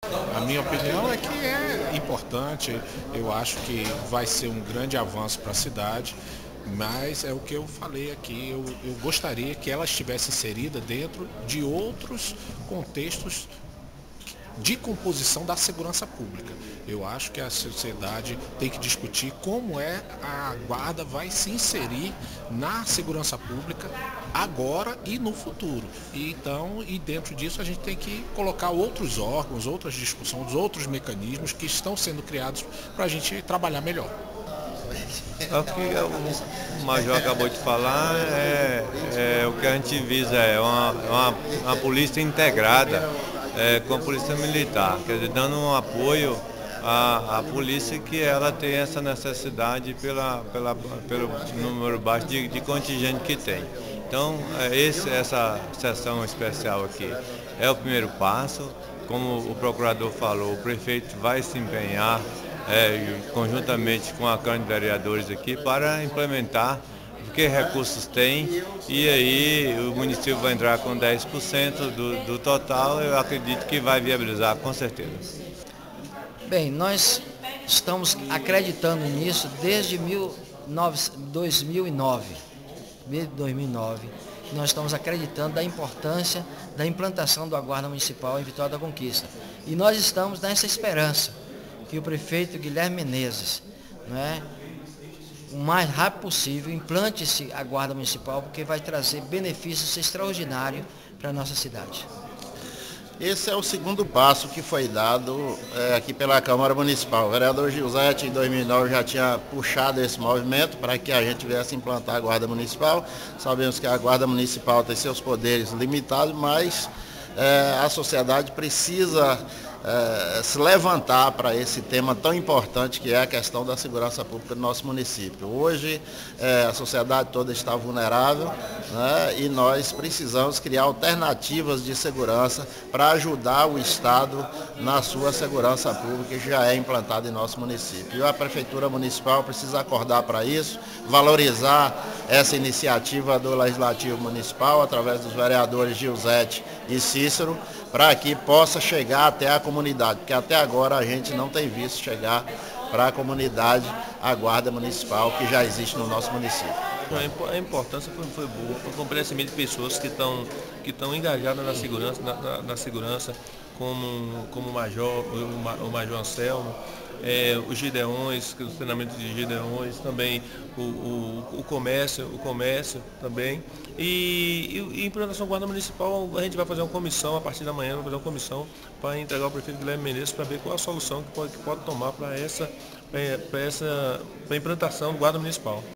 A minha opinião é que é importante, eu acho que vai ser um grande avanço para a cidade, mas é o que eu falei aqui, eu gostaria que ela estivesse inserida dentro de outros contextos de composição da segurança pública. Eu acho que a sociedade tem que discutir como a guarda vai se inserir na segurança pública agora e no futuro. E dentro disso a gente tem que colocar outros órgãos, outras discussões, outros mecanismos que estão sendo criados para a gente trabalhar melhor. É o que o Major acabou de falar, é o que a gente visa, uma polícia integrada com a polícia militar, quer dizer, dando um apoio à polícia que ela tem essa necessidade pelo número baixo de contingente que tem. Então, essa sessão especial aqui é o primeiro passo. Como o procurador falou, o prefeito vai se empenhar conjuntamente com a Câmara de Vereadores aqui para implementar, porque recursos tem, e aí o município vai entrar com 10% do total, eu acredito que vai viabilizar com certeza. Bem, nós estamos acreditando nisso desde 2009. Desde 2009, nós estamos acreditando da importância da implantação da Guarda Municipal em Vitória da Conquista. E nós estamos nessa esperança que o prefeito Guilherme Menezes, o mais rápido possível, implante-se a Guarda Municipal, porque vai trazer benefícios extraordinários para a nossa cidade. Esse é o segundo passo que foi dado aqui pela Câmara Municipal. O vereador Gilzete, em 2009, já tinha puxado esse movimento para que a gente viesse implantar a Guarda Municipal. Sabemos que a Guarda Municipal tem seus poderes limitados, mas a sociedade precisa se levantar para esse tema tão importante que é a questão da segurança pública do nosso município. Hoje a sociedade toda está vulnerável, e nós precisamos criar alternativas de segurança para ajudar o Estado na sua segurança pública que já é implantada em nosso município. E a Prefeitura Municipal precisa acordar para isso, valorizar essa iniciativa do Legislativo Municipal através dos vereadores Gilzete e Cícero, para que possa chegar até a comunidade, porque até agora a gente não tem visto chegar para a comunidade a Guarda Municipal que já existe no nosso município. A importância foi boa, foi o comparecimento de pessoas que estão engajadas na segurança, como o Major Anselmo, os Gideões, os treinamentos de Gideões, também o comércio também. E implantação Guarda Municipal, a gente vai fazer uma comissão, a partir da manhã, vai fazer uma comissão para entregar ao prefeito Guilherme Menezes para ver qual a solução que pode tomar para a implantação do Guarda Municipal.